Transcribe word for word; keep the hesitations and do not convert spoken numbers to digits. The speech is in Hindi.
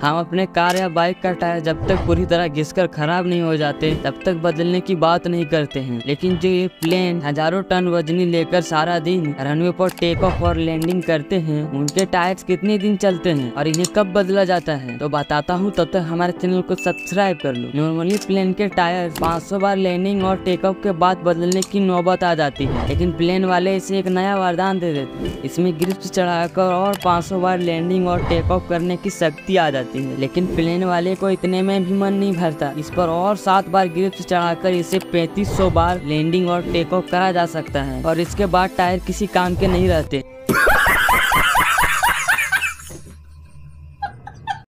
हम अपने कार या बाइक का टायर जब तक पूरी तरह घिसकर खराब नहीं हो जाते तब तक बदलने की बात नहीं करते हैं, लेकिन जो ये प्लेन हजारों टन वजनी लेकर सारा दिन रनवे पर टेक ऑफ और लैंडिंग करते हैं, उनके टायर्स कितने दिन चलते हैं और इन्हें कब बदला जाता है तो बताता हूँ। तब तक हमारे चैनल को सब्सक्राइब कर लो। नॉर्मली प्लेन के टायर पाँच सौ बार लैंडिंग और टेक ऑफ के बाद बदलने की नौबत आ जाती है, लेकिन प्लेन वाले इसे एक नया वरदान दे देते हैं। इसमें ग्रिप्स चढ़ाकर और पाँच सौ बार लैंडिंग और टेक ऑफ करने की शक्ति आ जाती है, लेकिन प्लेन वाले को इतने में भी मन नहीं भरता। इस पर और सात बार ग्रिप्स चढ़ाकर इसे पैंतीस सौ बार लैंडिंग और टेक ऑफ करा जा सकता है और इसके बाद टायर किसी काम के नहीं रहते।